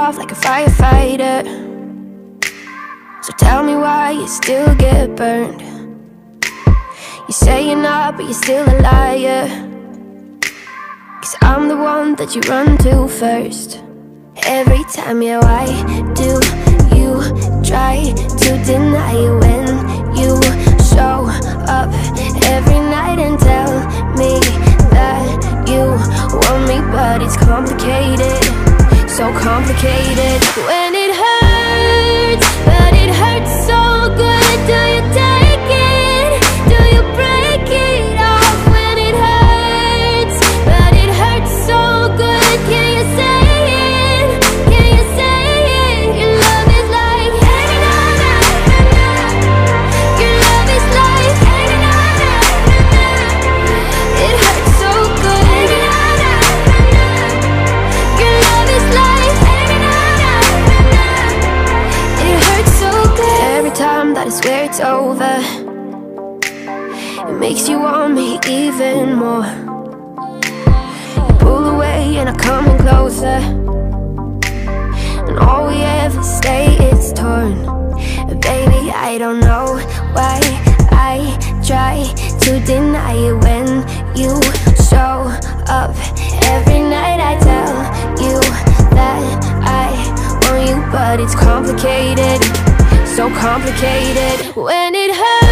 off like a firefighter. So tell me why you still get burned. You say you're not, but you're still a liar. 'Cause I'm the one that you run to first. Every time, yeah, why do you try to deny it when you show up every night and tell me that you want me? But it's complicated, so complicated. When it hurts, but it hurts so good. Do you take it? Do you break it off? When it hurts, but it hurts so good. Can you say it? Can you say it? Your love is like hey, na, na, na, na. Your love is like hey, na, na, na, na. It hurts so good. Hey, na, na, na, na. Your love is like hey, na, na, na, na. It hurts so good. Every time that I swear it's over, it makes you want me even more. You pull away and I come in closer, and all we ever stay is torn. Baby, I don't know why I try to deny it when you show up every night. I tell you that I want you, but it's complicated, so complicated. When it hurts,